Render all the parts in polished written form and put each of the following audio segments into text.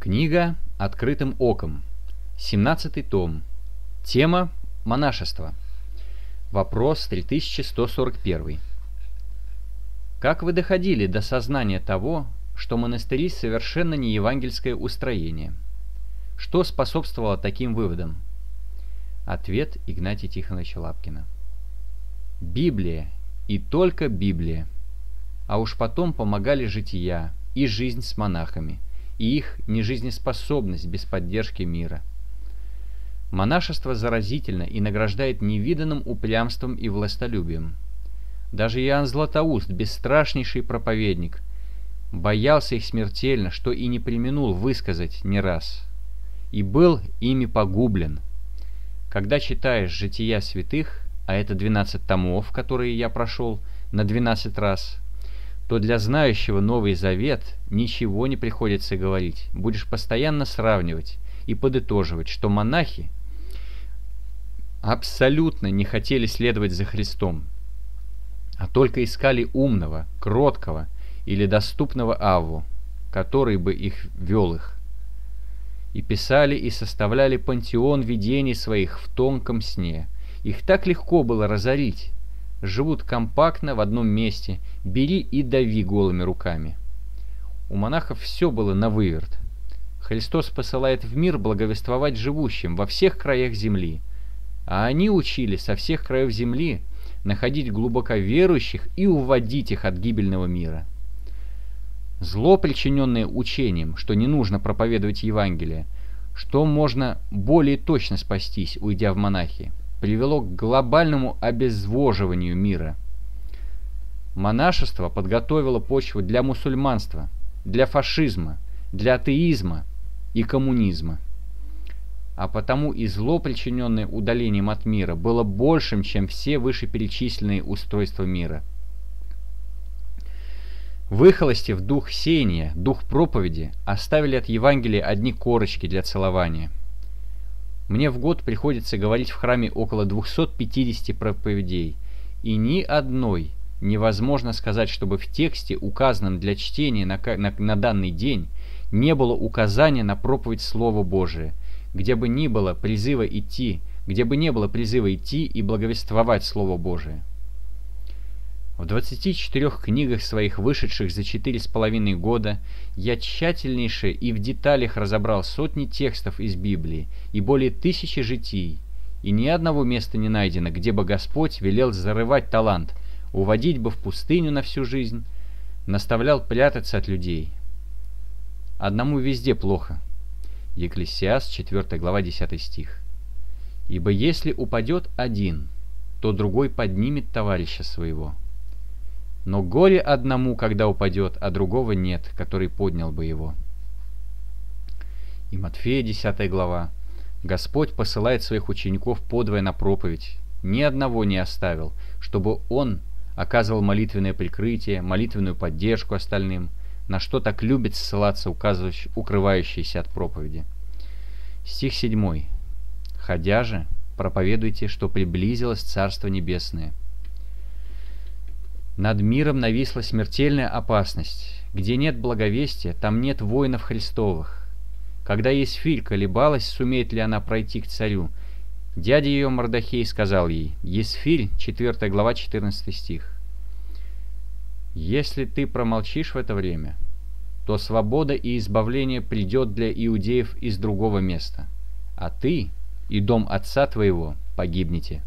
Книга «Открытым оком». 17-й том. Тема «Монашество». Вопрос 3141. Как вы доходили до сознания того, что монастыри совершенно не евангельское устроение? Что способствовало таким выводам? Ответ Игнатия Тихоновича Лапкина. Библия и только Библия. А уж потом помогали жития и жизнь с монахами, и их нежизнеспособность без поддержки мира. Монашество заразительно и награждает невиданным упрямством и властолюбием. Даже Иоанн Златоуст, бесстрашнейший проповедник, боялся их смертельно, что и не преминул высказать не раз, и был ими погублен. Когда читаешь «Жития святых», а это 12 томов, которые я прошел на 12 раз, то для знающего Новый Завет ничего не приходится говорить. Будешь постоянно сравнивать и подытоживать, что монахи абсолютно не хотели следовать за Христом, а только искали умного, кроткого или доступного Авву, который бы их вел их. И писали и составляли пантеон видений своих в тонком сне. Их так легко было разорить. Живут компактно в одном месте, бери и дави голыми руками. У монахов все было навыверт. Христос посылает в мир благовествовать живущим во всех краях земли, а они учили со всех краев земли находить глубоко верующих и уводить их от гибельного мира. Зло, причиненное учением, что не нужно проповедовать Евангелие, что можно более точно спастись, уйдя в монахи, привело к глобальному обезвоживанию мира. Монашество подготовило почву для мусульманства, для фашизма, для атеизма и коммунизма. А потому и зло, причиненное удалением от мира, было большим, чем все вышеперечисленные устройства мира. Выхолостив дух сеяния, дух проповеди, оставили от Евангелия одни корочки для целования. Мне в год приходится говорить в храме около 250 проповедей, и ни одной невозможно сказать, чтобы в тексте, указанном для чтения на данный день, не было указания на проповедь Слова Божия, где бы не было призыва идти и благовествовать Слово Божие. В 24 книгах своих, вышедших за 4,5 года, я тщательнейше и в деталях разобрал сотни текстов из Библии и более 1000 житий, и ни одного места не найдено, где бы Господь велел зарывать талант, уводить бы в пустыню на всю жизнь, наставлял прятаться от людей. Одному везде плохо. Екклесиаст, 4 глава, 10 стих. «Ибо если упадет один, то другой поднимет товарища своего. Но горе одному, когда упадет, а другого нет, который поднял бы его». И Матфея, 10 глава. «Господь посылает своих учеников подвое на проповедь, ни одного не оставил, чтобы он оказывал молитвенное прикрытие, молитвенную поддержку остальным, на что так любит ссылаться укрывающиеся от проповеди». Стих 7. «Ходя же, проповедуйте, что приблизилось Царство Небесное». Над миром нависла смертельная опасность. Где нет благовестия, там нет воинов Христовых. Когда Есфирь колебалась, сумеет ли она пройти к царю, дядя ее Мордохей сказал ей, Есфирь, 4 глава, 14 стих, «Если ты промолчишь в это время, то свобода и избавление придет для иудеев из другого места, а ты и дом отца твоего погибнете».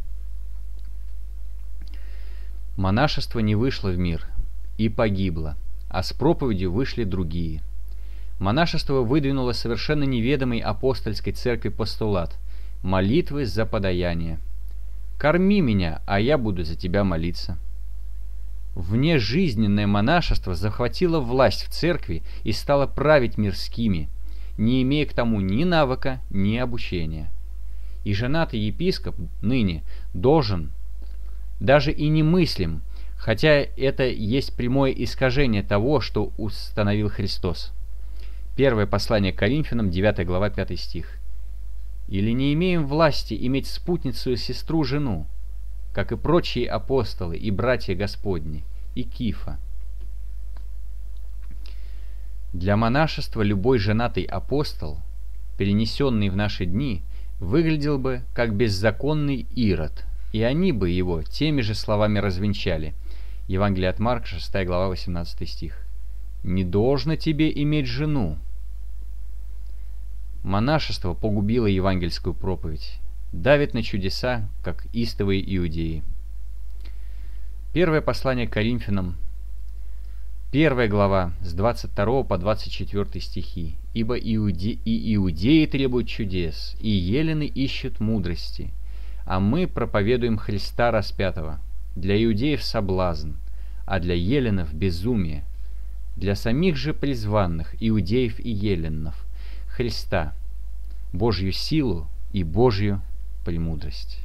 Монашество не вышло в мир и погибло, а с проповедью вышли другие. Монашество выдвинуло совершенно неведомый апостольской церкви постулат – молитвы за подаяние. «Корми меня, а я буду за тебя молиться». Внежизненное монашество захватило власть в церкви и стало править мирскими, не имея к тому ни навыка, ни обучения. И женатый епископ ныне должен, даже и немыслим, хотя это есть прямое искажение того, что установил Христос. Первое послание к Коринфянам, 9 глава, 5 стих. «Или не имеем власти иметь спутницу и сестру-жену, как и прочие апостолы и братья Господни, и Кифа». Для монашества любой женатый апостол, перенесенный в наши дни, выглядел бы как беззаконный Ирод, и они бы его теми же словами развенчали. Евангелие от Марка, 6 глава, 18 стих. «Не должно тебе иметь жену». Монашество погубило евангельскую проповедь, давит на чудеса, как истовые иудеи. Первое послание к Коринфянам, 1 глава, с 22 по 24 стихи. «Ибо иудеи требуют чудес, и елены ищут мудрости, а мы проповедуем Христа распятого. Для иудеев соблазн, а для еленов безумие. Для самих же призванных, иудеев и еленов, Христа, Божью силу и Божью премудрость».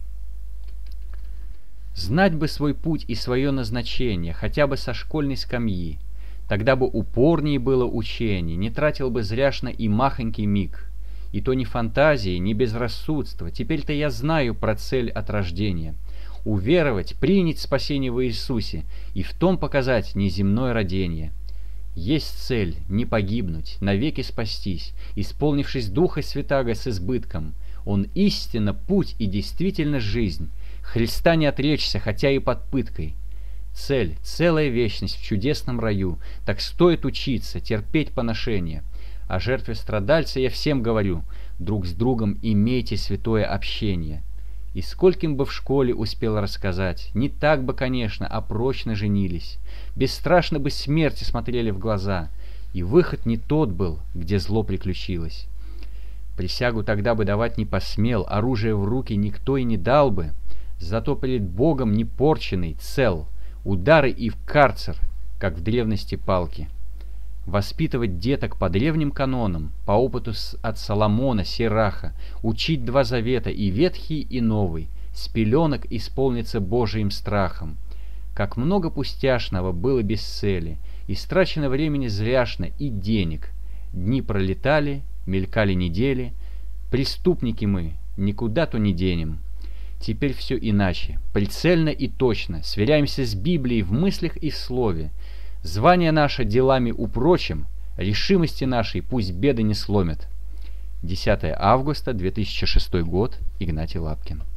Знать бы свой путь и свое назначение, хотя бы со школьной скамьи, тогда бы упорнее было учение, не тратил бы зряшно и махонький миг. И то ни фантазии, ни безрассудства, теперь-то я знаю про цель от рождения. Уверовать, принять спасение во Иисусе и в том показать неземное родение. Есть цель — не погибнуть, навеки спастись, исполнившись Духа Святаго с избытком. Он истинно путь и действительно жизнь. Христа не отречься, хотя и под пыткой. Цель — целая вечность в чудесном раю, так стоит учиться, терпеть поношения. О жертве страдальца я всем говорю, друг с другом имейте святое общение. И скольким бы в школе успел рассказать, не так бы, конечно, а прочно женились, бесстрашно бы смерти смотрели в глаза, и выход не тот был, где зло приключилось. Присягу тогда бы давать не посмел, оружие в руки никто и не дал бы, зато перед Богом непорченный, цел, удары и в карцер, как в древности палки. Воспитывать деток по древним канонам, по опыту от Соломона, Сираха, учить два завета, и ветхий, и новый, с пеленок исполниться Божиим страхом. Как много пустяшного было без цели, истрачено времени зряшно и денег. Дни пролетали, мелькали недели, преступники мы, никуда то не денем. Теперь все иначе, прицельно и точно, сверяемся с Библией в мыслях и в слове. Звание наше делами упрочим, решимости нашей пусть беды не сломят. 10 августа 2006 год. Игнатий Лапкин.